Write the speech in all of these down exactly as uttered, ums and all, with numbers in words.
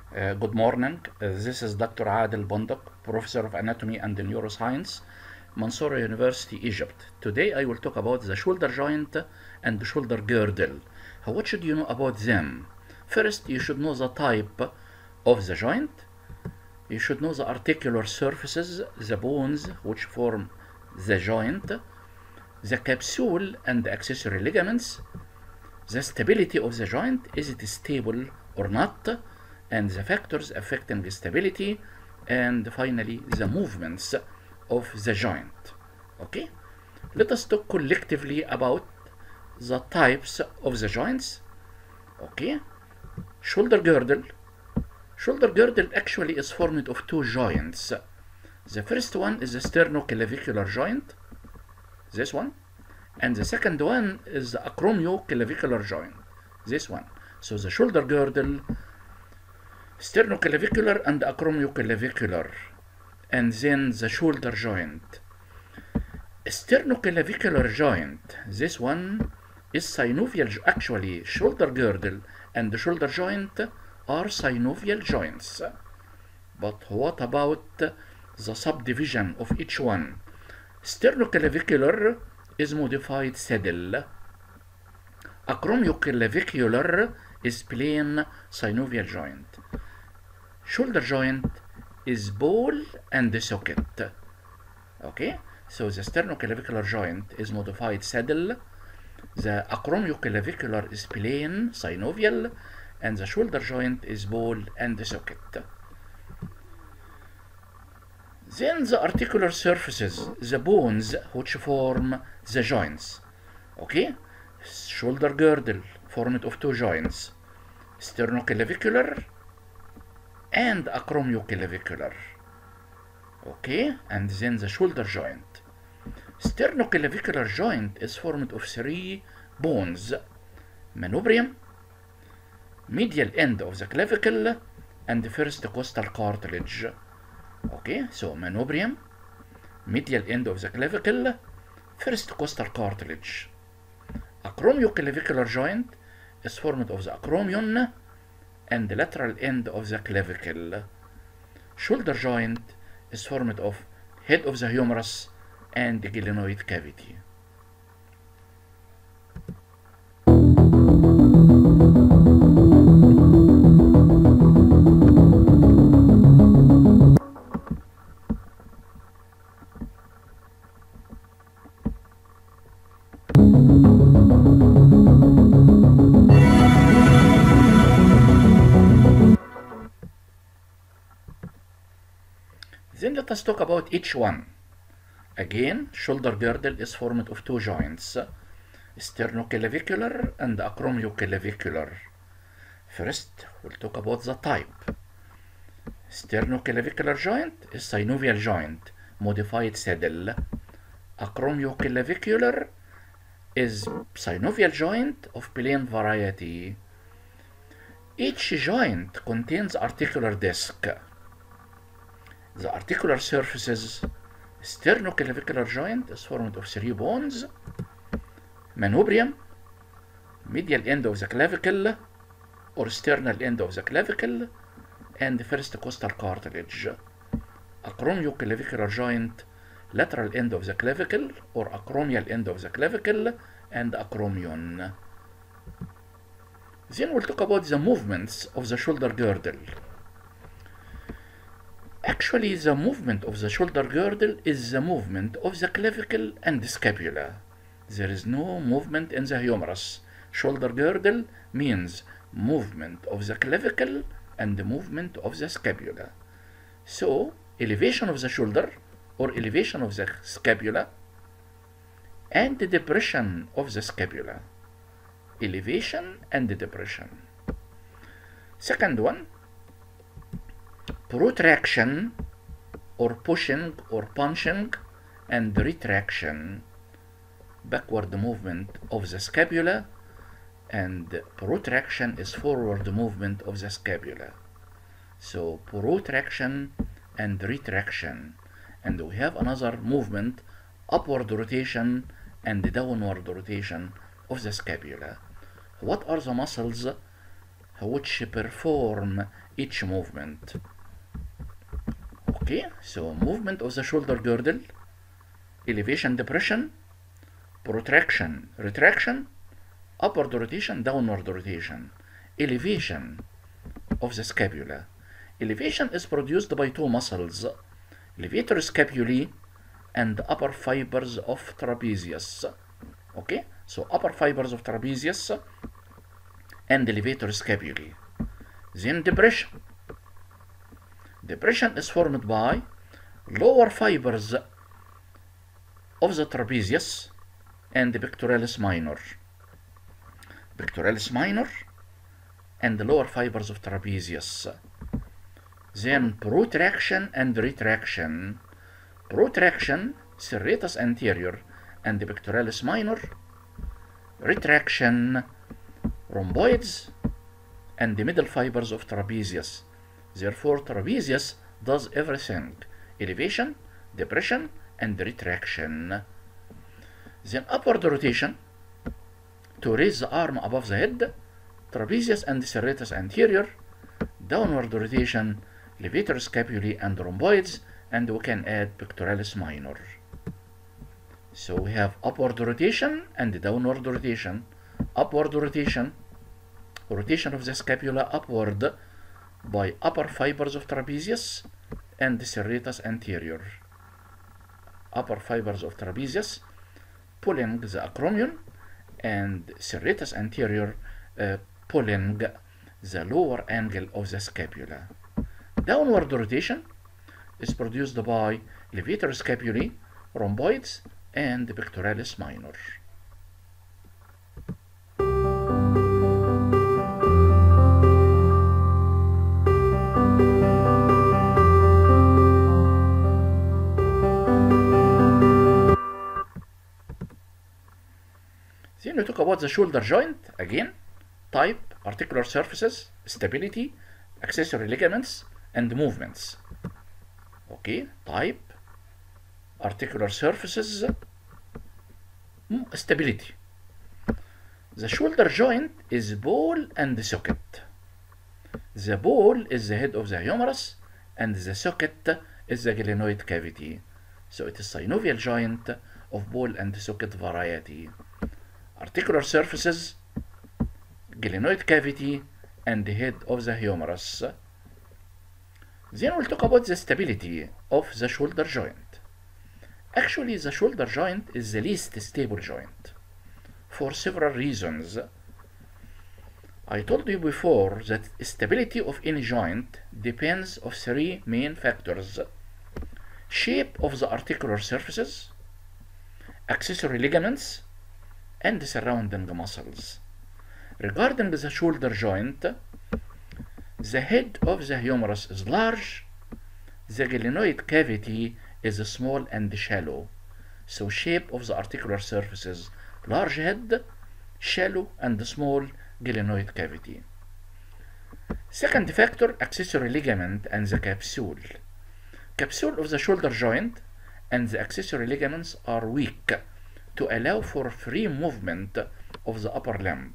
Uh, good morning. Uh, this is Doctor Adel Bondak, Professor of Anatomy and Neuroscience, Mansoura University, Egypt. Today I will talk about the shoulder joint and the shoulder girdle. What should you know about them? First, you should know the type of the joint. You should know the articular surfaces, the bones which form the joint, the capsule and the accessory ligaments, the stability of the joint, is it stable or not, and the factors affecting stability, and finally the movements of the joint. Okay, let us talk collectively about the types of the joints. Okay, shoulder girdle. Shoulder girdle actually is formed of two joints. The first one is the sternoclavicular joint, this one, and the second one is the acromioclavicular joint, this one. So the shoulder girdle, sternoclavicular and acromioclavicular, and then the shoulder joint. Sternoclavicular joint, this one is synovial. Actually, shoulder girdle and the shoulder joint are synovial joints. But what about the subdivision of each one? Sternoclavicular is modified saddle. Acromioclavicular is plain synovial joint. Shoulder joint is ball and socket. Okay, so the sternoclavicular joint is modified saddle, the acromioclavicular is plain synovial, and the shoulder joint is ball and socket. Then the articular surfaces, the bones which form the joints. Okay, shoulder girdle formed of two joints, sternoclavicular and acromioclavicular. Okay, and then the shoulder joint. Sternoclavicular joint is formed of three bones: manubrium, medial end of the clavicle, and the first costal cartilage. Okay, so manubrium, medial end of the clavicle, first costal cartilage. Acromioclavicular joint is formed of the acromion and the lateral end of the clavicle. Shoulder joint is formed of head of the humerus and the glenoid cavity. Then let us talk about each one. Again, shoulder girdle is formed of two joints, sternoclavicular and acromioclavicular. First, we'll talk about the type. Sternoclavicular joint is synovial joint, modified saddle. Acromioclavicular is synovial joint of plain variety. Each joint contains articular disc. The articular surfaces, sternoclavicular joint is formed of three bones: manubrium, medial end of the clavicle or sternal end of the clavicle, and the first costal cartilage. Acromioclavicular joint, lateral end of the clavicle or acromial end of the clavicle and acromion. Then we'll talk about the movements of the shoulder girdle. Actually, the movement of the shoulder girdle is the movement of the clavicle and the scapula. There is no movement in the humerus. Shoulder girdle means movement of the clavicle and the movement of the scapula. So, elevation of the shoulder or elevation of the scapula and the depression of the scapula. Elevation and the depression. Second one, protraction or pushing or punching and retraction, backward movement of the scapula, and protraction is forward movement of the scapula. So protraction and retraction, and we have another movement, upward rotation and downward rotation of the scapula. What are the muscles which perform each movement. Okay, so movement of the shoulder girdle, elevation, depression, protraction, retraction, upward rotation, downward rotation, elevation of the scapula. Elevation is produced by two muscles, levator scapulae and upper fibers of trapezius. Okay, so upper fibers of trapezius and levator scapulae. Then depression. Depression is formed by lower fibers of the trapezius and the pectoralis minor. Pectoralis minor and the lower fibers of trapezius. Then protraction and retraction. Protraction, serratus anterior and the pectoralis minor. Retraction, rhomboids and the middle fibers of trapezius. Therefore, trapezius does everything: elevation, depression, and retraction. Then upward rotation, to raise the arm above the head, trapezius and serratus anterior. Downward rotation, levator scapulae and rhomboids, and we can add pectoralis minor. So we have upward rotation and downward rotation. Upward rotation, rotation of the scapula upward by upper fibers of trapezius and the serratus anterior. Upper fibers of trapezius pulling the acromion and serratus anterior uh, pulling the lower angle of the scapula. Downward rotation is produced by levator scapulae, rhomboids, and the pectoralis minor. Then we talk about the shoulder joint again: type, articular surfaces, stability, accessory ligaments, and movements. Okay, type, articular surfaces, stability. The shoulder joint is ball and socket. The ball is the head of the humerus and the socket is the glenoid cavity. So it is synovial joint of ball and socket variety. Articular surfaces, glenoid cavity, and the head of the humerus. Then we'll talk about the stability of the shoulder joint. Actually, the shoulder joint is the least stable joint for several reasons. I told you before that stability of any joint depends on three main factors: shape of the articular surfaces, accessory ligaments, and the surrounding muscles. Regarding the shoulder joint, the head of the humerus is large, the glenoid cavity is small and shallow. So shape of the articular surfaces: large head, shallow and small glenoid cavity. Second factor, accessory ligament and the capsule. Capsule of the shoulder joint and the accessory ligaments are weak to allow for free movement of the upper limb.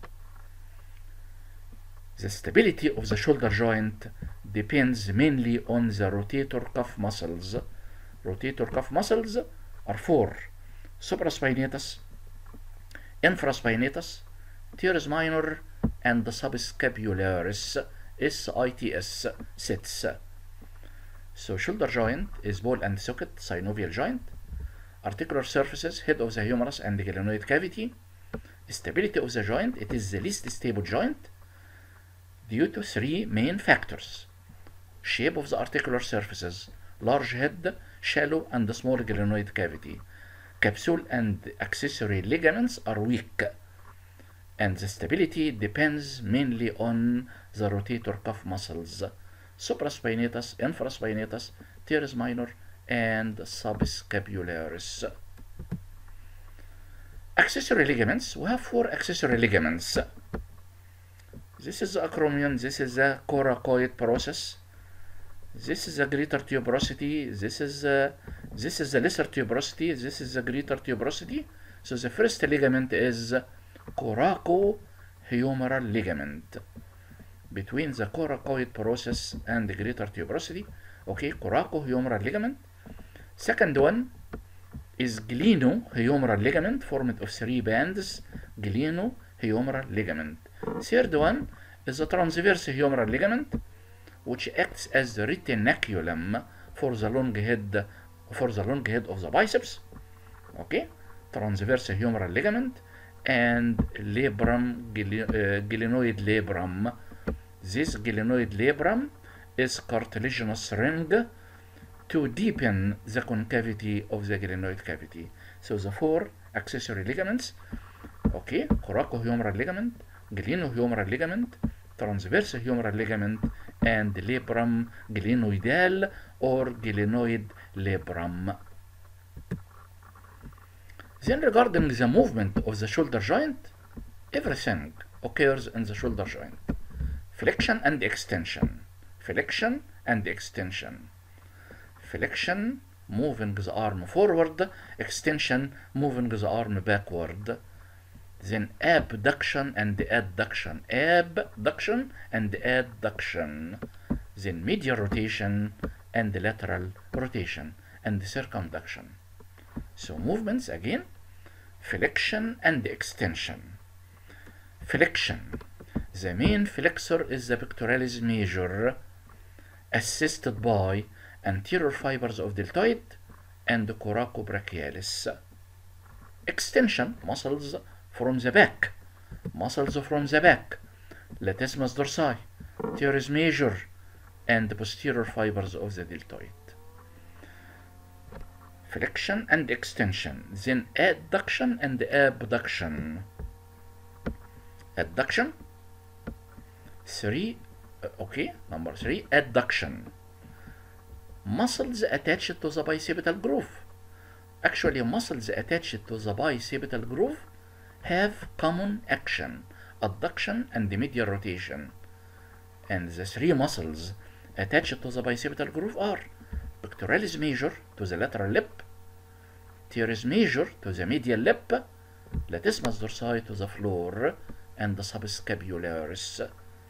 The stability of the shoulder joint depends mainly on the rotator cuff muscles. Rotator cuff muscles are four: supraspinatus, infraspinatus, teres minor, and the subscapularis, S I T S, sits. So shoulder joint is ball and socket, synovial joint. Articular surfaces, head of the humerus and the glenoid cavity. Stability of the joint, it is the least stable joint due to three main factors: shape of the articular surfaces, large head, shallow and small glenoid cavity. Capsule and accessory ligaments are weak, and the stability depends mainly on the rotator cuff muscles: supraspinatus, infraspinatus, teres minor, and subscapularis. Accessory ligaments, we have four accessory ligaments. This is the acromion, this is the coracoid process, this is the greater tuberosity, this is uh, this is the lesser tuberosity, this is the greater tuberosity. So the first ligament is coracohumeral ligament. between the coracoid process and the greater tuberosity. Okay, coracohumeral ligament. Second one is glenohumeral ligament, formed of three bands, glenohumeral ligament. Third one is the transverse humeral ligament, which acts as the retinaculum for the long head for the long head of the biceps. Okay, transverse humeral ligament and labrum, uh, glenoid labrum. This glenoid labrum is cartilaginous ring to deepen the concavity of the glenoid cavity. So the four accessory ligaments, okay, coracohumeral ligament, glenohumeral ligament, transverse humeral ligament, and labrum glenoidal or glenoid labrum. Then regarding the movement of the shoulder joint, everything occurs in the shoulder joint. Flexion and extension, flexion and extension. Flexion, moving the arm forward, extension, moving the arm backward. Then abduction and adduction, abduction and adduction. Then medial rotation and lateral rotation and circumduction. So movements again, flexion and extension. Flexion. The main flexor is the pectoralis major, assisted by anterior fibers of deltoid and coracobrachialis. Extension, muscles from the back, muscles from the back, latissimus dorsi, teres major, and posterior fibers of the deltoid. Flexion and extension, then adduction and abduction. Adduction, three, okay, number three, adduction. Muscles attached to the bicipital groove. Actually, muscles attached to the bicipital groove have common action, adduction and medial rotation. And the three muscles attached to the bicipital groove are pectoralis major to the lateral lip, teres major to the medial lip, latissimus dorsi to the floor, and the subscapularis.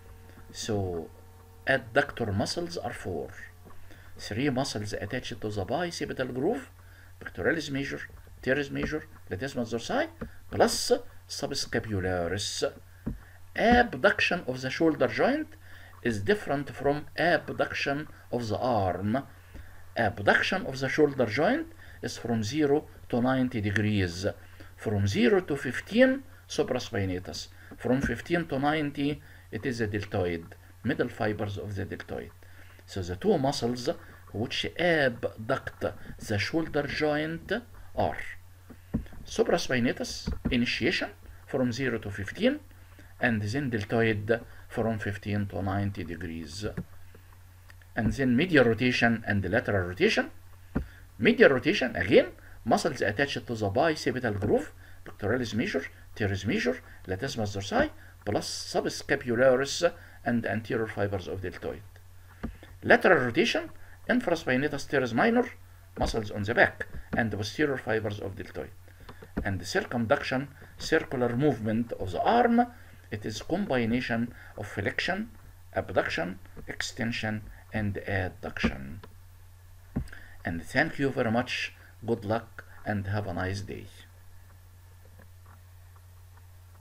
So adductor muscles are four. Three muscles attached to the bicipital groove, pectoralis major, teres major, latissimus dorsi, plus subscapularis. Abduction of the shoulder joint is different from abduction of the arm. Abduction of the shoulder joint is from zero to ninety degrees. From zero to fifteen, supraspinatus. From fifteen to ninety, it is the deltoid, middle fibers of the deltoid. So the two muscles which abduct the shoulder joint are supraspinatus, initiation from zero to fifteen, and then deltoid from fifteen to ninety degrees. And then medial rotation and lateral rotation. Medial rotation, again, muscles attached to the bicipital groove, pectoralis major, teres major, latissimus dorsi, plus subscapularis and anterior fibers of deltoid. Lateral rotation, infraspinatus teres minor, muscles on the back, and the posterior fibers of deltoid. And the circumduction, circular movement of the arm, it is combination of flexion, abduction, extension, and adduction. And thank you very much. Good luck and have a nice day.